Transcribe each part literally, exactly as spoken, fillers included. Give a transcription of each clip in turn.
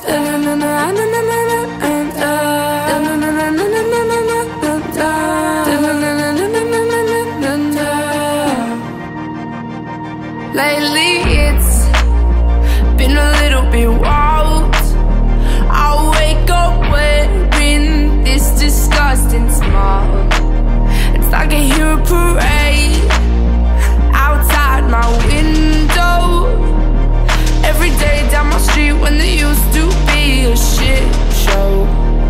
Lately it's been a little bit wild. I wake up wearing this disgusting smile. It's like I hear a parade outside my window. Every day down my street when there used to be a shit show.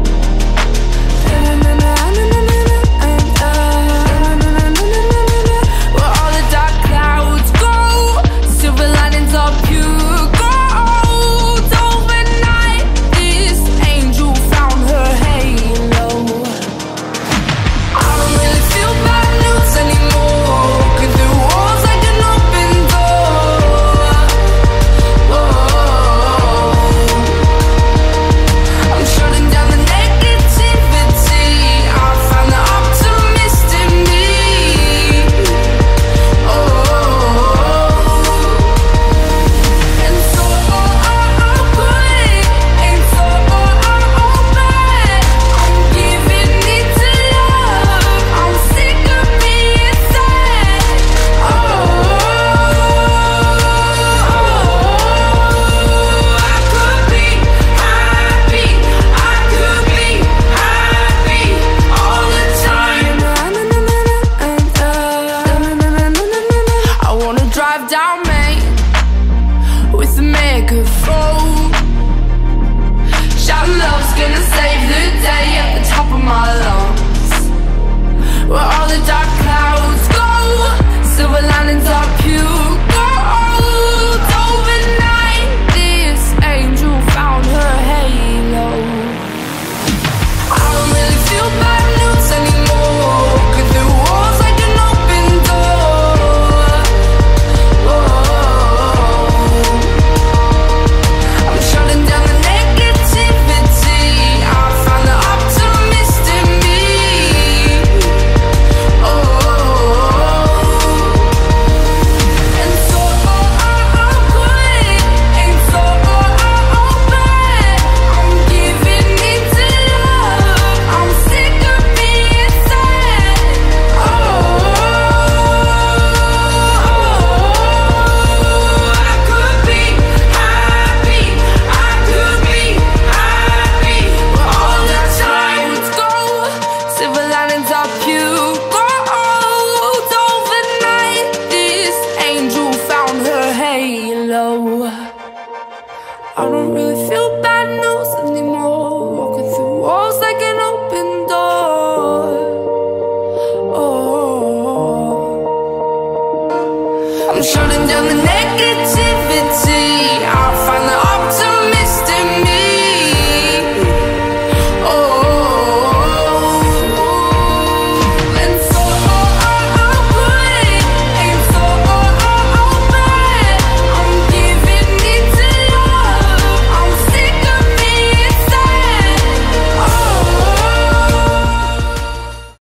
Where all the dark clouds go, silver linings are pure gold. Overnight, this angel found her halo. I don't really feel bad news anymore, walking through walls like an open door. Oh, I'm shutting down the negativity. I found the optimist in me. Oh, and so I'm good, and so I'm bad. I'm giving it to love. I'm sick of being sad. Oh, I could be happy. I could be happy all the time. I wanna drive down Main with a megaphone, shout love's gonna save the day at the top of my lungs. Where all the dark clouds go, silver linings are pure gold. Overnight, this angel found her halo. I don't really feel bad news anymore, walking through walls like an open door. Oh, I'm shutting down the negativity. I found the optimist in me. Oh, and so I'm good, and so I'm bad. I'm giving it to love. I'm sick of being sad. Oh, I could be happy. I could be happy all the time. Go, silver linings are pure gold. Overnight, this angel found her halo. I don't really feel bad news anymore, walking through walls like an open door. Oh, I'm shutting down the negativity.